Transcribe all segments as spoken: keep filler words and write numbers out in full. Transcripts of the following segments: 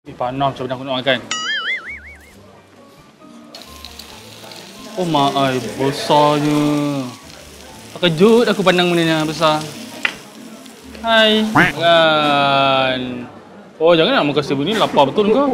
Eh, panas macam mana aku nak makan. Oh mak ai, besarnya. Terkejut aku pandang benda ni besar. Hai. Kan. Oh jangan nak makan sebegini, lapar betul kau.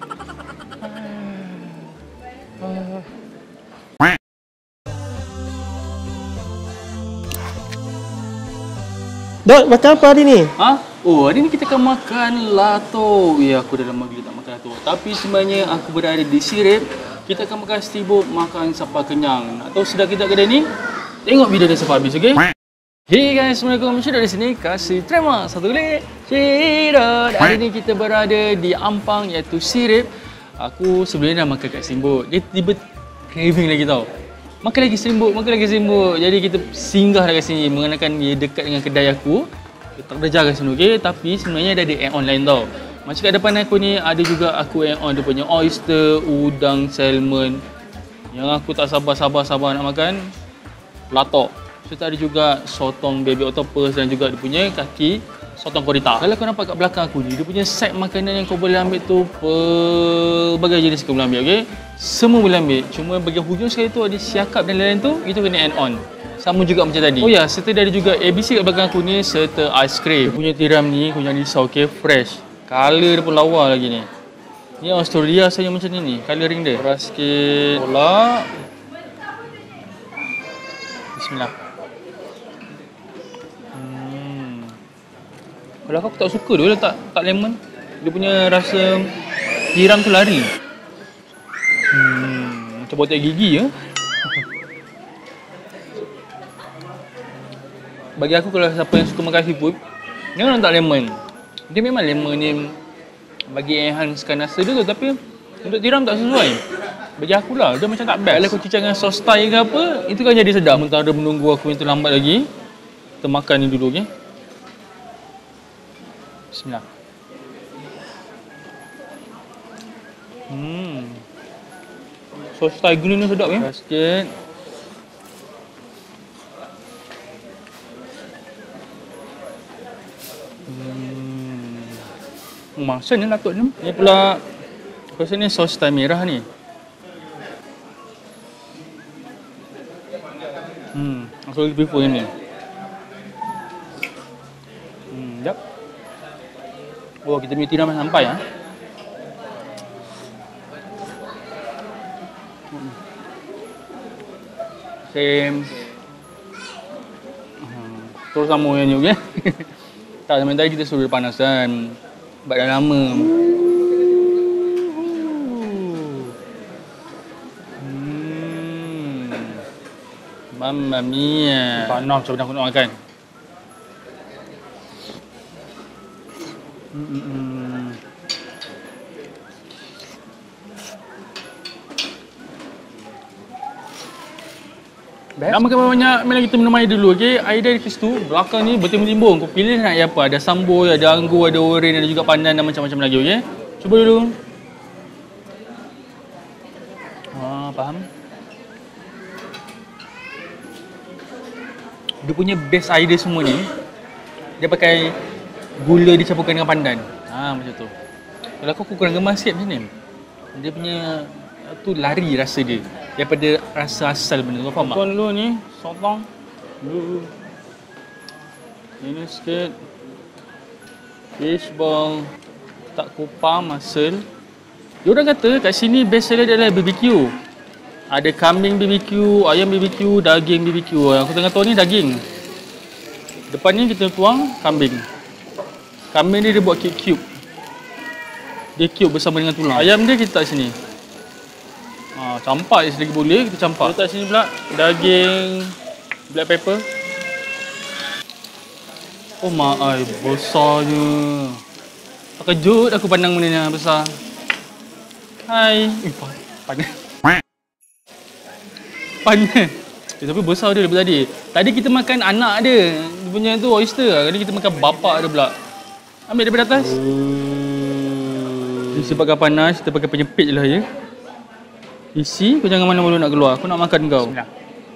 Dok, makan apa hari ni? Ha? Oh, hari ni kita akan makan lato. Ya, aku dah lama gila tak makan lato. Tapi sebenarnya aku berada di Sirip. Kita akan makan steamboat, makan sampai kenyang. Nak tahu sedap kita kedai ni? Tengok video dia sampai habis, okey? Hey guys, Assalamualaikum. Syedot di sini. Kasih terima satu klik. Syedot. Hari ni kita berada di Ampang iaitu Sirip. Aku sebelumnya dah makan kat steamboat. Dia tiba craving lagi tau. Makan lagi steamboat, makan lagi steamboat. Jadi kita singgah dah kat sini mengenakan dia dekat dengan kedai aku. Tak ada jaga sini, okey? Tapi sebenarnya dia ada add-on lain tau. Macam kat depan aku ni ada juga aku add-on dia punya oyster, udang, salmon. Yang aku tak sabar-sabar-sabar nak makan latok. Serta ada juga sotong baby octopus dan juga dia punya kaki sotong korita. Kalau kau nampak kat belakang aku ni, dia punya set makanan yang kau boleh ambil tu pelbagai jenis kau boleh ambil, okey? Semua boleh ambil. Cuma bagian hujung sekali tu ada siakap dan lain-lain tu, itu kena add-on. Sama juga macam tadi. Oh ya, serta dia ada juga A B C kat belakang aku ni serta ais krim. Dia punya tiram ni, kau jangan risau, okey? Fresh. Color dia pun lawa lagi ni. Ni Australia saja macam ni ni, colouring dia. Beras sikit. Tolak. Bismillah. Hmm. Kalau aku tak suka dia letak tak lemon. Dia punya rasa tiram tu lari. Hmm, macam botak gigi ya. Bagi aku kalau siapa yang suka makan seafood, jangan letak lemon. Dia memang lemon ni bagi enhancekan rasa dia tu, tapi untuk tiram tak sesuai. Bagi akulah, dia macam tak best. Kalau kau cicak dengan sos Thai ke apa, itu kan jadi sedap. Sementara menunggu aku yang terlambat lagi, kita makan ni dulu, okey? Bismillah. Hmm. Sos Thai green ni sedap ya. Sikit. Hmm. Masa ni latot ni. Ni pula aku rasa ni sos Thai merah ni. Hmm, aku lagi prefer yang ni. Hmm, jap. Oh, kita punya tiram dah sampai ah. Hmm. Same. Hmm. Terus sama yang ni, okey? Tak, sampai tadi kita suruh panasan. Sebab dah lama. Hmm. Mamma mia. Panas macam mana aku nak makan. Hmm. Best. Nak makan banyak, mari kita minum air dulu, okey? Air dari situ, belakang ni bertimbung-timbung. Kau pilih nak apa? Ada sambal, ada anggur, ada oren, ada juga pandan dan macam-macam lagi, okey? Cuba dulu. Ah, faham? Dia punya base air dia semua ni, dia pakai gula dicampurkan dengan pandan. Ha, macam tu. Kalau aku, aku kurang gemas sikit macam ni. Dia punya tu lari rasa dia daripada rasa asal benda tu, faham tak? Tuan dulu ni, sotong dulu. Ini sikit fishball, tak kupang, masel. Diorang kata kat sini best seller adalah B B Q. Ada kambing B B Q, ayam B B Q, daging B B Q. Aku tengah tahu ni daging. Depan ni kita tuang kambing. Kambing ni dia buat cube-cube. Dia cube bersama dengan tulang. Ayam dia kita letak sini. Ha, campak je selagi boleh, kita campak. Letak sini pula daging black pepper. Oh mak ai, besarnya. Terkejut aku pandang benda ni besar. Hai. Eh, panas. Panas. Eh, tapi besar dia daripada tadi. Tadi kita makan anak dia. Dia punya tu oyster. Kali kita makan bapak dia pula. Ambil daripada atas. Hmm. Sebabkan panas, kita pakai penyepit je lah ya. Isi, kau jangan mana-mana nak keluar. Aku nak makan kau. Bismillah.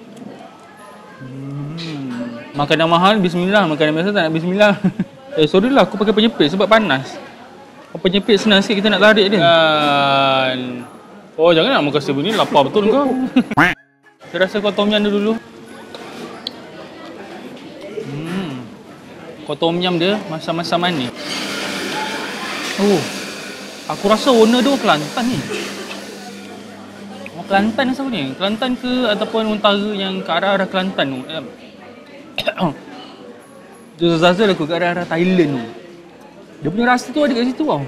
Hmm. Makanan mahal, bismillah. Makanan biasa tak nak bismillah. Eh, sorry lah, aku pakai penyepit sebab panas. Apa nyepit senang sikit kita nak tarik dia. Dan oh jangan nak makan steamboat ni, lapar betul kau. Saya rasa kau tom yum dia dulu. Hmm. Kau tom yum dia masam-masam manis. Oh. Aku rasa owner dia Kelantan ni. Orang Kelantan asal ni? Kelantan ke ataupun utara yang ke arah-arah Kelantan tu? Tu Zazal aku ke arah-arah Thailand tu. Dia punya rasa tu ada kat situ tau.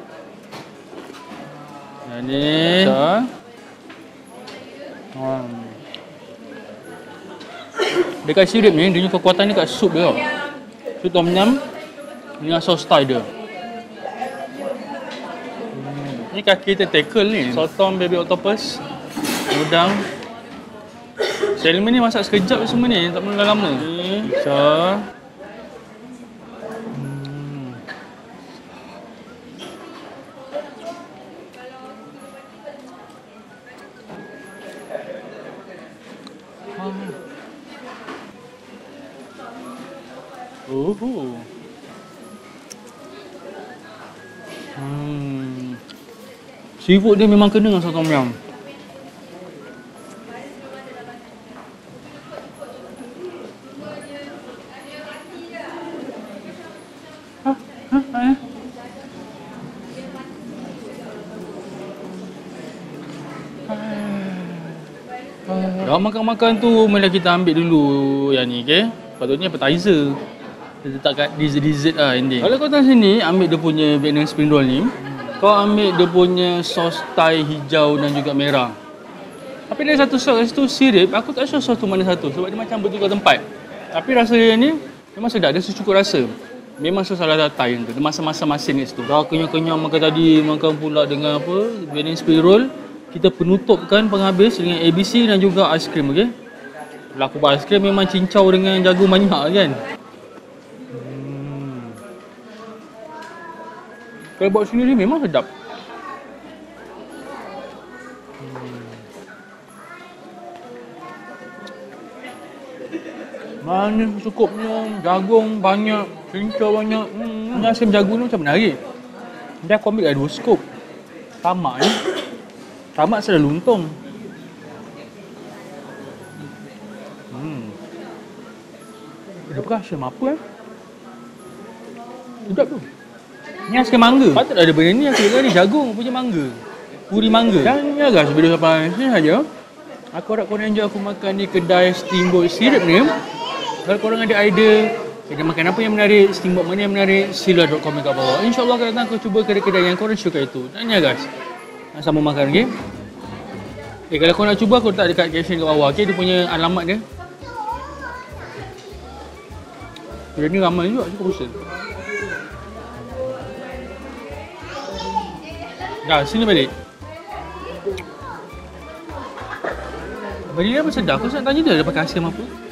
Yang ni. So. Hmm. Dekat sirip ni, dia punya kekuatan ni kat sup dia tau. Sup tom yum dengan sos Thai dia. Hmm. Ni kaki tentacle ni. Sotong baby octopus. Udang. Salmon ni masak sekejap semua ni, tak perlu lama. Ni. So. Oh. Hmm. Seafood dia memang kena dengan sop tom yum. Hah? Hah? Eh? Dah makan-makan tu, mula kita ambil dulu yang ni, okey? Patutnya appetizer. Kita letak kat dessert-dessert lah ending. Kalau kau datang sini, ambil dia punya Vietnam spring roll ni, hmm. kau ambil dia punya sos Thai hijau dan juga merah. Tapi ada satu sos kat situ, sirip, aku tak sure sos tu mana satu sebab dia macam bertukar tempat. Tapi rasa dia ni memang sedap, dia secukup rasa. Memang sos ala Thai tu, dia masa-masa masin kat situ. Dah kenyang-kenyang makan tadi, makan pula dengan apa, Vietnam spring roll. Kita penutupkan penghabis dengan A B C dan juga aiskrim, okey? Laku aiskrim memang cincau dengan jagung banyak kan? Hmm. Kalau buat sendiri memang sedap. Hmm. Manis secukupnya, jagung banyak, cincau banyak. Hmm. Ni aiskrim jagung ni macam menarik. Dia aku ambil dah dua scoop. Tamak ni. Tamak saya dah luntung. Hmm. Dia bekas macam apa eh? Sedap tu. Ni aiskrim mangga. Patut ada benda ni aku cakap ni jagung punya mangga. Puri mangga. Dan ni agak sebelum sampai sini saja. Aku harap korang enjoy aku makan di kedai steamboat sirip ni. Kalau korang ada idea kedai makan apa yang menarik, steamboat mana yang menarik, sila drop komen kat bawah. InsyaAllah akan datang aku cuba kedai-kedai yang korang suka itu. Dan ni guys. Nak sama makan, okey? Okay, kalau kau nak cuba, aku letak dekat caption kat bawah, okey? Dia punya alamat dia. Dia ni ramai juga, cukup bosan. Dah, sini balik. Bagi dia apa sedap? Aku nak tanya dia ada pakai aiskrim apa?